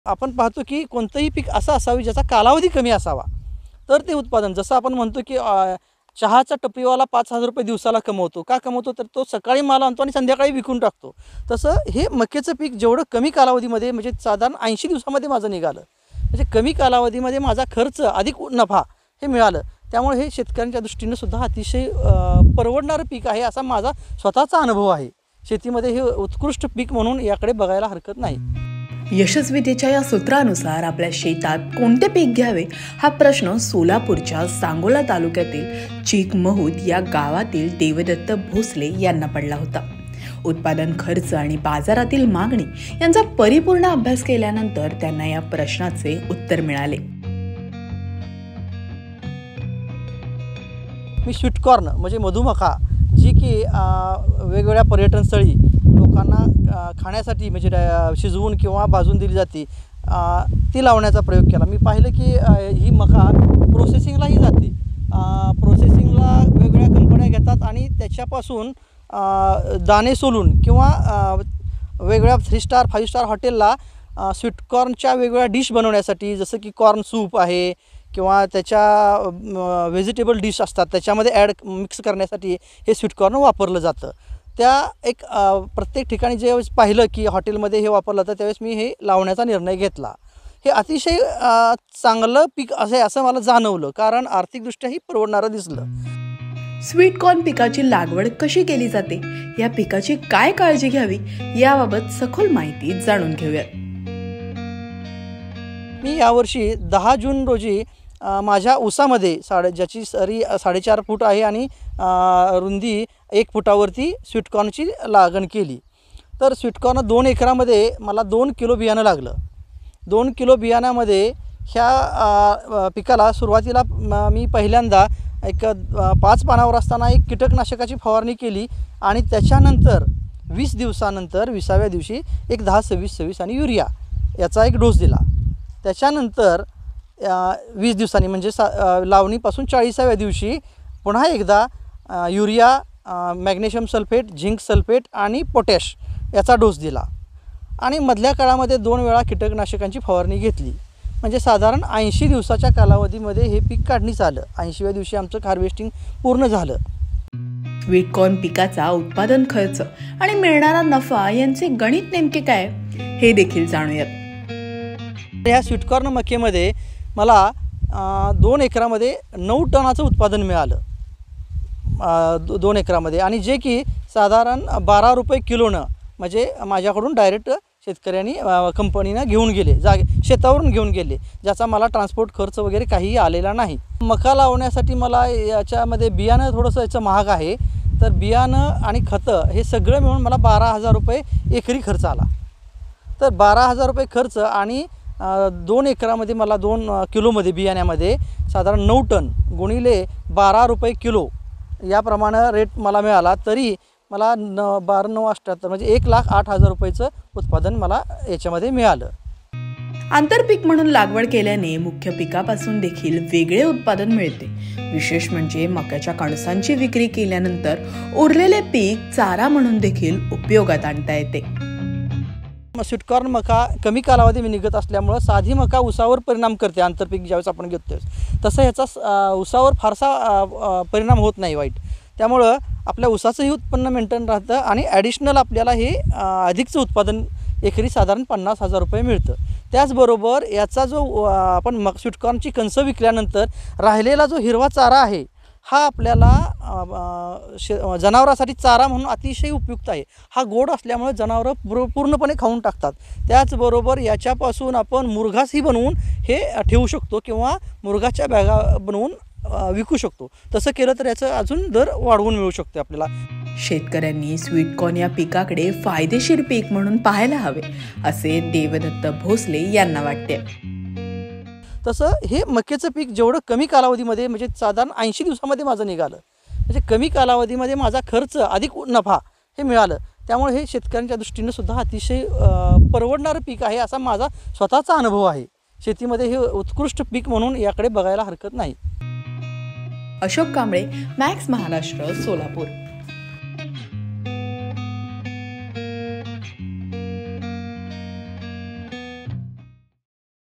आपण पाहतो की कोणतंही पीक असं असावे ज्याचा कालावधी कमी असावा, तर ते उत्पादन जसं आपण म्हणतो की चहाचा टपरीवाला 5,000 रुपये दिवसाला कमवतो. का कमवतो? तर तो सकाळी माल आणतो आणि संध्याकाळी विकून टाकतो. तसं हे मक्याचं पीक जेवढं कमी कालावधीमध्ये म्हणजे साधारण 80 दिवसामध्ये माझं निघालं. म्हणजे कमी कालावधीमध्ये माझा खर्च अधिक नफा हे मिळालं. त्यामुळे हे शेतकऱ्यांच्या दृष्टीनं सुद्धा अतिशय परवडणारं पीक आहे असा माझा स्वतःचा अनुभव आहे. शेतीमध्ये हे उत्कृष्ट पीक म्हणून याकडे बघायला हरकत नाही. यशस्वीतेच्या या सूत्रानुसार आपल्या शेतात कोणते पीक घ्यावे हा प्रश्न सोलापूरच्या सांगोला तालुक्यातील चिकमहूद या गावातील देवदत्त भोसले यांना पडला होता. उत्पादन खर्च आणि बाजारातील मागणी यांचा परिपूर्ण अभ्यास केल्यानंतर त्यांना या प्रश्नाचे उत्तर मिळाले. मी स्वीटकॉर्न म्हणजे मधुमका जी की वेगवेगळ्या पर्यटन स्थळी लोकांना खाण्यासाठी म्हणजे शिजवून किंवा भाजून दिली जाते, ती लावण्याचा प्रयोग केला. मी पाहिलं की ही मका प्रोसेसिंगलाही जाते. प्रोसेसिंगला वेगवेगळ्या कंपन्या घेतात आणि त्याच्यापासून दाणे सोलून किंवा वेगवेगळ्या 3 स्टार 5 स्टार हॉटेलला स्वीटकॉर्नच्या वेगवेगळ्या डिश बनवण्यासाठी, जसं की कॉर्न सूप आहे किंवा त्याच्या व्हेजिटेबल डिश असतात त्याच्यामध्ये मिक्स करण्यासाठी हे स्वीटकॉर्न वापरलं जातं. त्या एक प्रत्येक ठिकाणी ज्यावेळेस पाहिलं की हॉटेलमध्ये हे वापरलं तर त्यावेळेस मी हे लावण्याचा निर्णय घेतला. हे अतिशय चांगलं पीक असं मला जाणवलं, कारण आर्थिकदृष्ट्याही परवडणारं दिसलं. स्वीटकॉर्न पिकाची लागवड कशी केली जाते, या पिकाची काय काळजी घ्यावी याबाबत सखोल माहिती जाणून घेऊयात. मी यावर्षी 10 जून रोजी माझ्या ऊसामध्ये ज्याची सरी 4.5 फूट आहे आणि रुंदी 1 फुटावरती स्वीटकॉर्नची लागण केली. तर स्वीटकॉर्न 2 एकरामध्ये मला 2 किलो बियाणं लागलं. 2 किलो बियाण्यामध्ये ह्या पिकाला सुरुवातीला मी पहिल्यांदा एक 5 पानावर असताना एक कीटकनाशकाची फवारणी केली आणि त्याच्यानंतर 20 दिवसानंतर 20व्या दिवशी एक 10-26-26 आणि युरिया याचा एक डोस दिला. त्याच्यानंतर 20 दिवसांनी म्हणजे लावणीपासून 40व्या दिवशी पुन्हा एकदा urea, magnesium sulphate, zinc sulphate आणि पोटॅश याचा डोस दिला आणि मधल्या काळामध्ये 2 वेळा कीटकनाशकांची फवारणी घेतली. म्हणजे साधारण 80 दिवसाच्या कालावधीमध्ये हे पीक काढणीस आलं. 80व्या दिवशी आमचं हार्वेस्टिंग पूर्ण झालं. स्वीटकॉर्न पिकाचा उत्पादन खर्च आणि मिळणारा नफा यांचे गणित नेमके काय हे देखील जाणूयात. ह्या स्वीटकॉर्न मक्यामध्ये मला 2 एकरामध्ये 9 टनाचं उत्पादन मिळालं. 2 एकरामध्ये आणि जे की साधारण 12 रुपये किलोनं म्हणजे माझ्याकडून डायरेक्ट शेतकऱ्यांनी कंपनीनं घेऊन गेले, शेतावरून घेऊन गेले, ज्याचा मला ट्रान्सपोर्ट खर्च वगैरे काहीही आलेला नाही. मका लावण्यासाठी मला याच्यामध्ये बियाणं थोडंसं याचं महाग आहे, तर बियाणं आणि खतं हे सगळं मिळून मला 12,000 रुपये एकरी खर्च आला. तर 12,000 रुपये खर्च आणि 2 एकरामध्ये मला 2 किलोमध्ये बियाण्यामध्ये साधारण 9 टन गुणिले 12 रुपये किलो याप्रमाणे रेट मला मिळाला. तरी मला 12,978 म्हणजे 1,08,000 रुपयाचं उत्पादन मला याच्यामध्ये मिळालं. आंतरपीक म्हणून लागवड केल्याने मुख्य पिकापासून देखील वेगळे उत्पादन मिळते. विशेष म्हणजे मक्याच्या कणसांची विक्री केल्यानंतर उरलेले पीक चारा म्हणून देखील उपयोगात आणता येते. स्वीटकॉर्न मका कमी कालावधी निघत असल्यामुळं साधी मका ऊसावर परिणाम करते. आंतरपीक ज्यावेळेस आपण घेतो तसं ह्याचा ऊसावर फारसा परिणाम होत नाही वाईट. त्यामुळं आपल्या ऊसाचंही उत्पन्न मेंटेन राहतं आणि ॲडिशनल आपल्याला हे अधिकचं उत्पादन एकरी साधारण 50,000 रुपये मिळतं. त्याचबरोबर याचा जो आपण स्वीटकॉर्नची कणसं विकल्यानंतर राहिलेला जो हिरवा चारा आहे हा आपल्याला जनावरांसाठी चारा म्हणून अतिशय उपयुक्त आहे. हा गोड असल्यामुळे जनावरं पूर्णपणे खाऊन टाकतात. त्याचबरोबर याच्यापासून आपण मुरघासही बनवून हे ठेवू शकतो किंवा मुरघाच्या बॅगा बनवून विकू शकतो. तसं केलं तर याचं अजून दर वाढवून मिळू शकतो आपल्याला. शेतकऱ्यांनी स्वीटकॉर्न या पिकाकडे फायदेशीर पीक म्हणून पाहायला हवे असे देवदत्त भोसले यांना वाटते. तसं हे मक्याचं पीक जेवढं कमी कालावधीमध्ये म्हणजे साधारण 80 दिवसामध्ये माझं निघालं. म्हणजे कमी कालावधीमध्ये माझा खर्च अधिक नफा हे मिळालं. त्यामुळे हे शेतकऱ्यांच्या दृष्टीनं सुद्धा अतिशय परवडणारं पीक आहे असा माझा स्वतःचा अनुभव आहे. शेतीमध्ये हे उत्कृष्ट पीक म्हणून याकडे बघायला हरकत नाही. अशोक कांबळे, मॅक्स महाराष्ट्र, सोलापूर.